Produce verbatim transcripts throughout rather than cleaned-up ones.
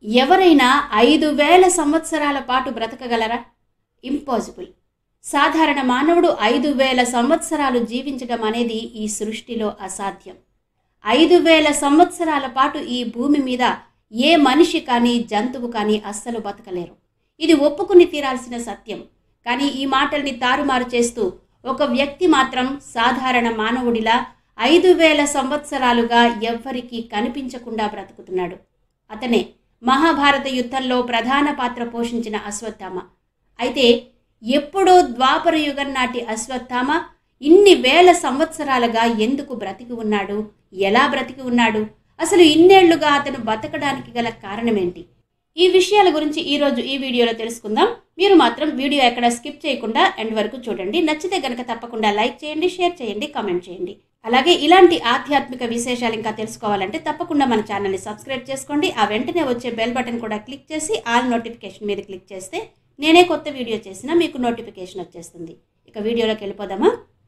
ఎవరైనా ఐదు వేల సంవత్సరాల పాటు బ్రతకగలరా? ఇంపాసిబుల్. సాధారణ మానవుడు ఐదు వేల సంవత్సరాలు జీవించడం అనేది ఈ సృష్టిలో అసాధ్యం. ఐదు వేల సంవత్సరాల పాటు ఈ భూమి మీద ఏ మనిషి కానీ జంతువు కానీ అస్సలు బతకలేరు. ఇది ఒప్పుకుని తీరాల్సిన సత్యం. కానీ ఈ మాటల్ని తారుమారు చేస్తూ ఒక వ్యక్తి మాత్రం సాధారణ మానవుడిలా ఐదు వేల సంవత్సరాలుగా ఎవ్వరికీ కనిపించకుండా బ్రతుకుతున్నాడు. అతనే మహాభారత యుద్ధంలో ప్రధాన పాత్ర పోషించిన అశ్వత్థామ. అయితే ఎప్పుడో ద్వాపర యుగం నాటి అశ్వత్థామ ఇన్ని వేల సంవత్సరాలుగా ఎందుకు బ్రతికి ఉన్నాడు? ఎలా బ్రతికి ఉన్నాడు? అసలు ఇన్నేళ్లుగా అతను బతకడానికి గల కారణమేంటి? ఈ విషయాల గురించి ఈరోజు ఈ వీడియోలో తెలుసుకుందాం. మీరు మాత్రం వీడియో ఎక్కడ స్కిప్ చేయకుండా ఎండ్ వరకు చూడండి. నచ్చితే గనక తప్పకుండా లైక్ చేయండి, షేర్ చేయండి, కామెంట్ చేయండి. అలాగే ఇలాంటి ఆధ్యాత్మిక విశేషాలు ఇంకా తెలుసుకోవాలంటే తప్పకుండా మన ఛానల్ని సబ్స్క్రైబ్ చేసుకోండి. ఆ వెంటనే వచ్చే బెల్ బటన్ కూడా క్లిక్ చేసి ఆల్ నోటిఫికేషన్ మీద క్లిక్ చేస్తే నేనే కొత్త వీడియో చేసినా మీకు నోటిఫికేషన్ వచ్చేస్తుంది. ఇక వీడియోలోకి వెళ్ళిపోదామా?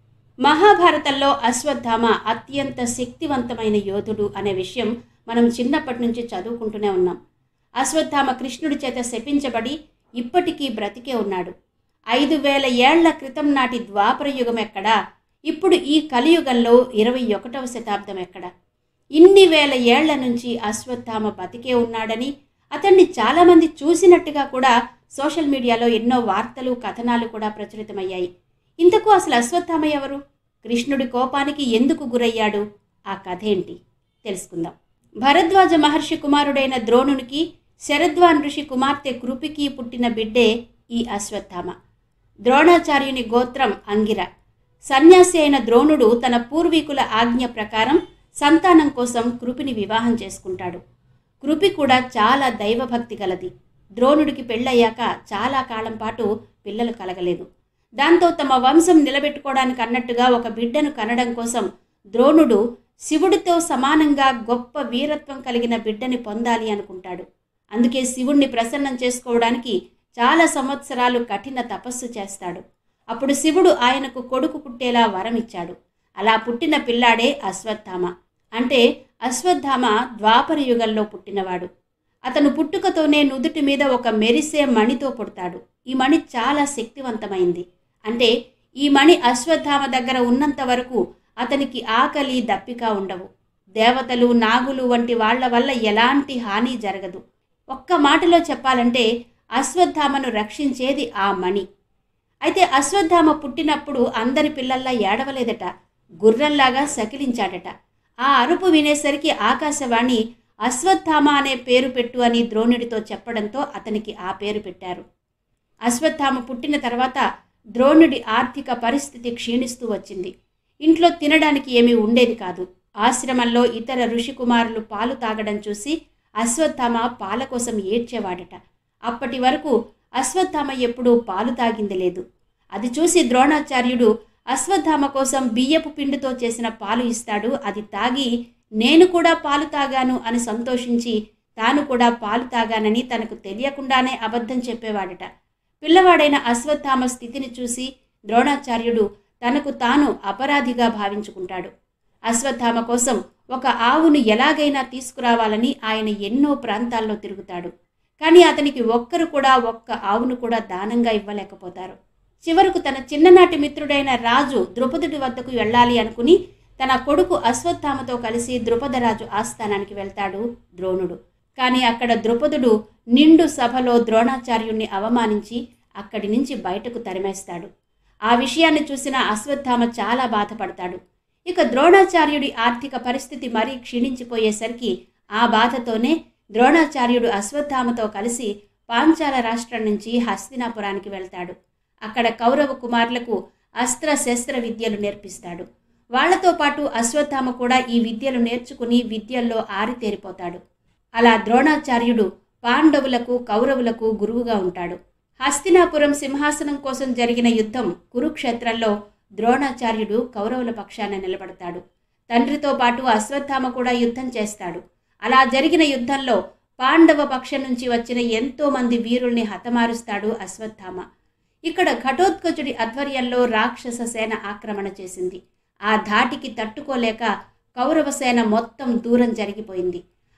మహాభారతంలో అశ్వత్థామ అత్యంత శక్తివంతమైన యోధుడు అనే విషయం మనం చిన్నప్పటి నుంచి చదువుకుంటూనే ఉన్నాం. అశ్వత్థామ కృష్ణుడి చేత శపించబడి ఇప్పటికీ బ్రతికే ఉన్నాడు. ఐదు వేల ఏళ్ల క్రితం నాటి ద్వాపర యుగం ఎక్కడా? ఇప్పుడు ఈ కలియుగంలో ఇరవై ఒకటవ శతాబ్దం ఎక్కడ? ఇన్ని వేల ఏళ్ల నుంచి అశ్వత్థామ బతికే ఉన్నాడని, అతన్ని చాలామంది చూసినట్టుగా కూడా సోషల్ మీడియాలో ఎన్నో వార్తలు కథనాలు కూడా ప్రచురితమయ్యాయి. ఇంతకు అసలు అశ్వత్థామ ఎవరు? కృష్ణుడి కోపానికి ఎందుకు గురయ్యాడు? ఆ కథ ఏంటి తెలుసుకుందాం. భరద్వాజ మహర్షి కుమారుడైన ద్రోణునికి, శరద్వాన్ ఋషి కుమార్తె కృపికి పుట్టిన బిడ్డే ఈ అశ్వత్థామ. ద్రోణాచార్యుని గోత్రం అంగిర. సన్యాసి అయిన ద్రోణుడు తన పూర్వీకుల ఆజ్ఞ ప్రకారం సంతానం కోసం కృపిని వివాహం చేసుకుంటాడు. కృపి కూడా చాలా దైవభక్తి గలది. ద్రోణుడికి పెళ్ళయ్యాక చాలా కాలం పాటు పిల్లలు కలగలేదు. దాంతో తమ వంశం నిలబెట్టుకోవడానికి అన్నట్టుగా ఒక బిడ్డను కనడం కోసం ద్రోణుడు శివుడితో సమానంగా గొప్ప వీరత్వం కలిగిన బిడ్డని పొందాలి అనుకుంటాడు. అందుకే శివుణ్ణి ప్రసన్నం చేసుకోవడానికి చాలా సంవత్సరాలు కఠిన తపస్సు చేస్తాడు. అప్పుడు శివుడు ఆయనకు కొడుకు పుట్టేలా వరం ఇచ్చాడు. అలా పుట్టిన పిల్లాడే అశ్వత్థామ. అంటే అశ్వత్థామ ద్వాపర యుగంలో పుట్టినవాడు. అతను పుట్టుకతోనే నుదుటి మీద ఒక మెరిసే మణితో పుడతాడు. ఈ మణి చాలా శక్తివంతమైంది. అంటే ఈ మణి అశ్వత్థామ దగ్గర ఉన్నంత వరకు అతనికి ఆకలి దప్పిక ఉండవు. దేవతలు, నాగులు వంటి వాళ్ల వల్ల ఎలాంటి హాని జరగదు. ఒక్క మాటలో చెప్పాలంటే అశ్వత్థామను రక్షించేది ఆ మణి. అయితే అశ్వత్థామ పుట్టినప్పుడు అందరి పిల్లల్లా ఏడవలేదట, గుర్రంలాగా సకిలించాడట. ఆ అరుపు వినేసరికి ఆకాశవాణి అశ్వత్థామ అనే పేరు పెట్టు అని ద్రోణుడితో చెప్పడంతో అతనికి ఆ పేరు పెట్టారు. అశ్వత్థామ పుట్టిన తర్వాత ద్రోణుడి ఆర్థిక పరిస్థితి క్షీణిస్తూ వచ్చింది. ఇంట్లో తినడానికి ఏమీ ఉండేది కాదు. ఆశ్రమంలో ఇతర ఋషికుమారులు పాలు తాగడం చూసి అశ్వత్థామ పాల కోసం ఏడ్చేవాడట. అప్పటి వరకు అశ్వత్థామ ఎప్పుడూ పాలు తాగింది లేదు. అది చూసి ద్రోణాచార్యుడు అశ్వత్థామ కోసం బియ్యపు పిండితో చేసిన పాలు ఇస్తాడు. అది తాగి నేను కూడా పాలు తాగాను అని సంతోషించి తాను కూడా పాలు తాగానని తనకు తెలియకుండానే అబద్ధం చెప్పేవాడట. పిల్లవాడైన అశ్వత్థామ స్థితిని చూసి ద్రోణాచార్యుడు తనకు తాను అపరాధిగా భావించుకుంటాడు. అశ్వత్థామ కోసం ఒక ఆవును ఎలాగైనా తీసుకురావాలని ఆయన ఎన్నో ప్రాంతాల్లో తిరుగుతాడు. కానీ అతనికి ఒక్కరు కూడా ఒక్క ఆవును కూడా దానంగా ఇవ్వలేకపోతారు. చివరకు తన చిన్ననాటి మిత్రుడైన రాజు ద్రుపదుడి వద్దకు వెళ్ళాలి అనుకుని తన కొడుకు అశ్వత్థామతో కలిసి ద్రుపదరాజు ఆస్థానానికి వెళ్తాడు ద్రోణుడు. కానీ అక్కడ ద్రుపదుడు నిండు సభలో ద్రోణాచార్యుణ్ణి అవమానించి అక్కడి నుంచి బయటకు తరిమేస్తాడు. ఆ విషయాన్ని చూసిన అశ్వత్థామ చాలా బాధపడతాడు. ఇక ద్రోణాచార్యుడి ఆర్థిక పరిస్థితి మరీ క్షీణించిపోయేసరికి ఆ బాధతోనే ద్రోణాచార్యుడు అశ్వత్థామతో కలిసి పాంచాల రాష్ట్రం నుంచి హస్తినాపురానికి వెళ్తాడు. అక్కడ కౌరవ కుమారులకు అస్త్ర శస్త్ర విద్యలు నేర్పిస్తాడు. వాళ్లతో పాటు అశ్వత్థామ కూడా ఈ విద్యలు నేర్చుకుని విద్యల్లో ఆరితేరిపోతాడు. అలా ద్రోణాచార్యుడు పాండవులకు, కౌరవులకు గురువుగా ఉంటాడు. హస్తినాపురం సింహాసనం కోసం జరిగిన యుద్ధం కురుక్షేత్రంలో ద్రోణాచార్యుడు కౌరవుల పక్షాన నిలబడతాడు. తండ్రితో పాటు అశ్వత్థామ కూడా యుద్ధం చేస్తాడు. అలా జరిగిన యుద్ధంలో పాండవ పక్షం నుంచి వచ్చిన ఎంతో మంది వీరుల్ని హతమారుస్తాడు అశ్వత్థామ. ఇక్కడ ఘటోత్కచుడి ఆధ్వర్యంలో రాక్షస సేన ఆక్రమణ చేసింది. ఆ ధాటికి తట్టుకోలేక కౌరవ సేన మొత్తం దూరం జరిగిపోయింది.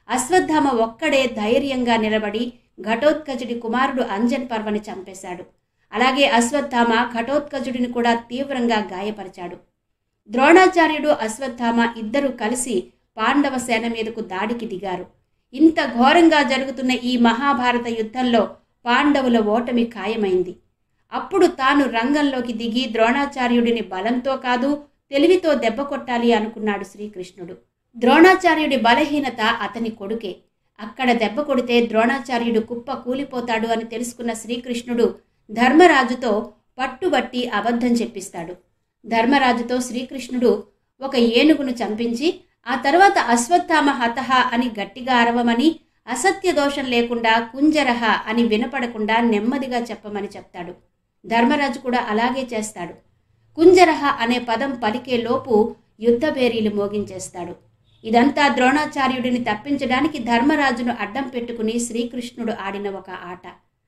అశ్వత్థామ ఒక్కడే ధైర్యంగా నిలబడి ఘటోత్కచుడి కుమారుడు అంజన్ పర్వని చంపేశాడు. అలాగే అశ్వత్థామ ఘటోత్కచుడిని కూడా తీవ్రంగా గాయపరిచాడు. ద్రోణాచార్యుడు అశ్వత్థామ ఇద్దరూ కలిసి పాండవ సేన మీదకు దాడికి దిగారు. ఇంత ఘోరంగా జరుగుతున్న ఈ మహాభారత యుద్ధంలో పాండవుల ఓటమి ఖాయమైంది. అప్పుడు తాను రంగంలోకి దిగి ద్రోణాచార్యుడిని బలంతో కాదు తెలివితో దెబ్బ కొట్టాలి అనుకున్నాడు శ్రీకృష్ణుడు. ద్రోణాచార్యుడి బలహీనత అతని కొడుకే. అక్కడ దెబ్బ కొడితే ద్రోణాచార్యుడు కుప్ప కూలిపోతాడు అని తెలుసుకున్న శ్రీకృష్ణుడు ధర్మరాజుతో పట్టుబట్టి అబద్ధం చెప్పిస్తాడు. ధర్మరాజుతో శ్రీకృష్ణుడు ఒక ఏనుగును చంపించి ఆ తర్వాత అశ్వత్థామ హతహ అని గట్టిగా అరవమని, అసత్య దోషం లేకుండా కుంజరహ అని వినపడకుండా నెమ్మదిగా చెప్పమని చెప్తాడు. ధర్మరాజు కూడా అలాగే చేస్తాడు. కుంజరహ అనే పదం పలికే లోపు యుద్ధభేరీలు మోగించేస్తాడు. ఇదంతా ద్రోణాచార్యుడిని తప్పించడానికి ధర్మరాజును అడ్డం పెట్టుకుని శ్రీకృష్ణుడు ఆడిన ఒక ఆట.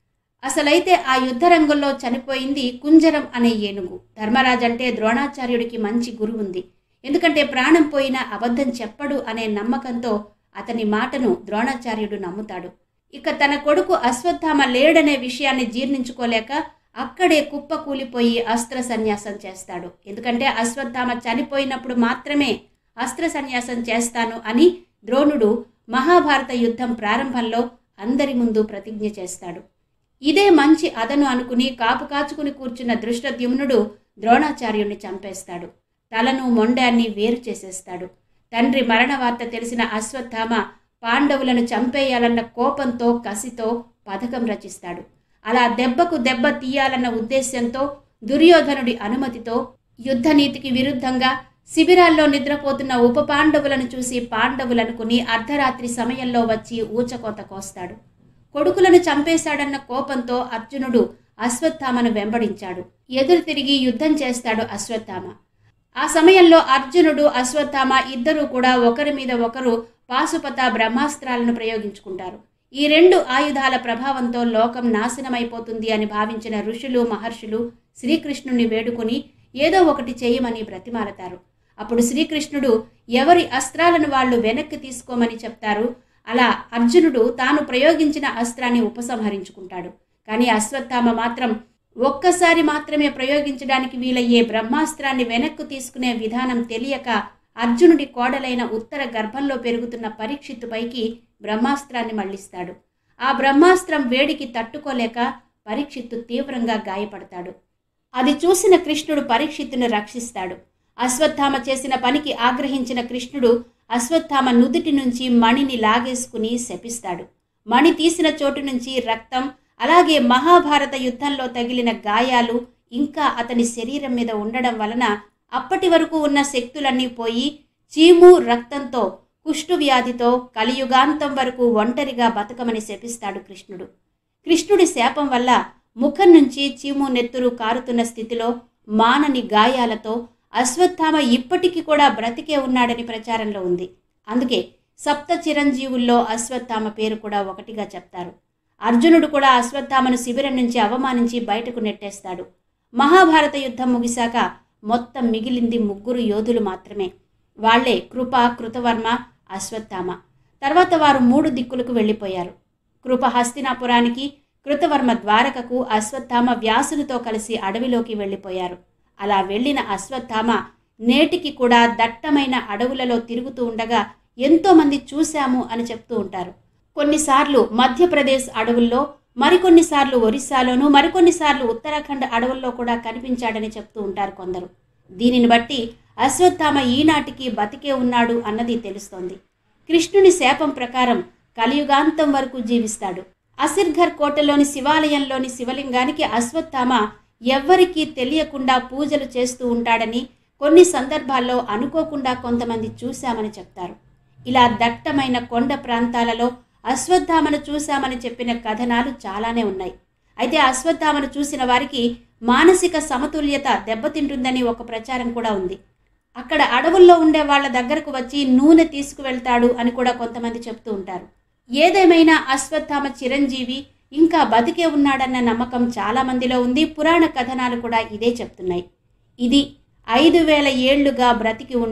అసలైతే ఆ యుద్ధరంగంలో చనిపోయింది కుంజరం అనే ఏనుగు. ధర్మరాజు అంటే ద్రోణాచార్యుడికి మంచి గురువు ఉంది. ఎందుకంటే ప్రాణం పోయినా అబద్ధం చెప్పడు అనే నమ్మకంతో అతని మాటను ద్రోణాచార్యుడు నమ్ముతాడు. ఇక తన కొడుకు అశ్వత్థామ లేడనే విషయాన్ని జీర్ణించుకోలేక అక్కడే కుప్ప కూలిపోయి అస్త్ర సన్యాసం చేస్తాడు. ఎందుకంటే అశ్వత్థామ చనిపోయినప్పుడు మాత్రమే అస్త్ర సన్యాసం చేస్తాను అని ద్రోణుడు మహాభారత యుద్ధం ప్రారంభంలో అందరి ముందు ప్రతిజ్ఞ చేస్తాడు. ఇదే మంచి అదను అనుకుని కాపు కాచుకుని కూర్చున్న దృష్టద్యుమ్నుడు ద్రోణాచార్యుణ్ణి చంపేస్తాడు. తలను మొండాన్ని వేరు చేసేస్తాడు. తండ్రి మరణ వార్త తెలిసిన అశ్వత్థామ పాండవులను చంపేయాలన్న కోపంతో కసితో పథకం రచిస్తాడు. అలా దెబ్బకు దెబ్బ తీయాలన్న ఉద్దేశ్యంతో దుర్యోధనుడి అనుమతితో యుద్ధనీతికి విరుద్ధంగా శిబిరాల్లో నిద్రపోతున్న ఉప పాండవులను చూసి పాండవులనుకుని అర్ధరాత్రి సమయంలో వచ్చి ఊచకోత కోస్తాడు. కొడుకులను చంపేశాడన్న కోపంతో అర్జునుడు అశ్వత్థామను వెంబడించాడు. ఎదురు తిరిగి యుద్ధం చేస్తాడు అశ్వత్థామ. ఆ సమయంలో అర్జునుడు అశ్వత్థామ ఇద్దరూ కూడా ఒకరి మీద ఒకరు పాశుపత బ్రహ్మాస్త్రాలను ప్రయోగించుకుంటారు. ఈ రెండు ఆయుధాల ప్రభావంతో లోకం నాశనమైపోతుంది అని భావించిన ఋషులు మహర్షులు శ్రీకృష్ణుని వేడుకొని ఏదో ఒకటి చేయమని బ్రతిమాలతారు. అప్పుడు శ్రీకృష్ణుడు ఎవరి అస్త్రాలను వాళ్ళు వెనక్కి తీసుకోమని చెప్తారు. అలా అర్జునుడు తాను ప్రయోగించిన అస్త్రాన్ని ఉపసంహరించుకుంటాడు. కానీ అశ్వత్థామ మాత్రం ఒక్కసారి మాత్రమే ప్రయోగించడానికి వీలయ్యే బ్రహ్మాస్త్రాన్ని వెనక్కు తీసుకునే విధానం తెలియక అర్జునుడి కోడలైన ఉత్తర గర్భంలో పెరుగుతున్న పరీక్షిత్తుపైకి బ్రహ్మాస్త్రాన్ని మళ్లిస్తాడు. ఆ బ్రహ్మాస్త్రం వేడికి తట్టుకోలేక పరీక్షిత్తు తీవ్రంగా గాయపడతాడు. అది చూసిన కృష్ణుడు పరీక్షిత్తును రక్షిస్తాడు. అశ్వత్థామ చేసిన పనికి ఆగ్రహించిన కృష్ణుడు అశ్వత్థామ నుదుటి నుంచి మణిని లాగేసుకుని శపిస్తాడు. మణి తీసిన చోటు నుంచి రక్తం, అలాగే మహాభారత యుద్ధంలో తగిలిన గాయాలు ఇంకా అతని శరీరం మీద ఉండడం వలన అప్పటి వరకు ఉన్న శక్తులన్నీ పోయి చీము రక్తంతో కుష్టు వ్యాధితో కలియుగాంతం వరకు ఒంటరిగా బతకమని శపిస్తాడు కృష్ణుడు. కృష్ణుడి శాపం వల్ల ముఖం నుంచి చీము నెత్తురు కారుతున్న స్థితిలో మానని గాయాలతో అశ్వత్థామ ఇప్పటికీ కూడా బ్రతికే ఉన్నాడని ప్రచారంలో ఉంది. అందుకే సప్త చిరంజీవుల్లో అశ్వత్థామ పేరు కూడా ఒకటిగా చెప్తారు. అర్జునుడు కూడా అశ్వత్థామను శిబిరం నుంచి అవమానించి బయటకు నెట్టేస్తాడు. మహాభారత యుద్ధం ముగిశాక మొత్తం మిగిలింది ముగ్గురు యోధులు మాత్రమే. వాళ్లే కృప, కృతవర్మ, అశ్వత్థామ. తర్వాత వారు మూడు దిక్కులకు వెళ్ళిపోయారు. కృప హస్తినాపురానికి, కృతవర్మ ద్వారకకు, అశ్వత్థామ వ్యాసునితో కలిసి అడవిలోకి వెళ్ళిపోయారు. అలా వెళ్ళిన అశ్వత్థామ నేటికి కూడా దట్టమైన అడవులలో తిరుగుతూ ఉండగా ఎంతోమంది చూశాము అని చెప్తూ ఉంటారు. కొన్నిసార్లు మధ్యప్రదేశ్ అడవుల్లో, మరికొన్నిసార్లు ఒరిస్సాలోనూ, మరికొన్నిసార్లు ఉత్తరాఖండ్ అడవుల్లో కూడా కనిపించాడని చెప్తూ ఉంటారు కొందరు. దీనిని బట్టి అశ్వత్థామ ఈనాటికి బతికే ఉన్నాడు అన్నది తెలుస్తోంది. కృష్ణుని శాపం ప్రకారం కలియుగాంతం వరకు జీవిస్తాడు. అసిర్ఘర్ కోటలోని శివాలయంలోని శివలింగానికి అశ్వత్థామ ఎవ్వరికీ తెలియకుండా పూజలు చేస్తూ ఉంటాడని కొన్ని సందర్భాల్లో అనుకోకుండా కొంతమంది చూశామని చెప్తారు. ఇలా దట్టమైన కొండ ప్రాంతాలలో అశ్వత్థామను చూశామని చెప్పిన కథనాలు చాలానే ఉన్నాయి. అయితే అశ్వత్థామను చూసిన వారికి మానసిక సమతుల్యత దెబ్బతింటుందని ఒక ప్రచారం కూడా ఉంది. అక్కడ అడవుల్లో ఉండే వాళ్ళ దగ్గరకు వచ్చి నూనె తీసుకువెళ్తాడు అని కూడా కొంతమంది చెప్తూ ఉంటారు. ఏదేమైనా అశ్వత్థామ చిరంజీవి, ఇంకా బతికే ఉన్నాడన్న నమ్మకం చాలా మందిలో ఉంది. పురాణ కథనాలు కూడా ఇదే చెప్తున్నాయి. ఇది ఐదు వేల ఏళ్లుగా బ్రతికి ఉండి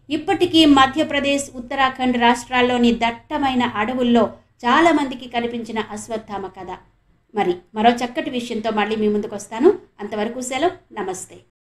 ఇప్పటికీ మధ్యప్రదేశ్, ఉత్తరాఖండ్ రాష్ట్రాల్లోని దట్టమైన అడవుల్లో చాలామందికి కనిపించిన అశ్వత్థామ కథ. మరి మరో చక్కటి విషయంతో మళ్ళీ మీ ముందుకు వస్తాను. అంతవరకు సెలవు. నమస్తే.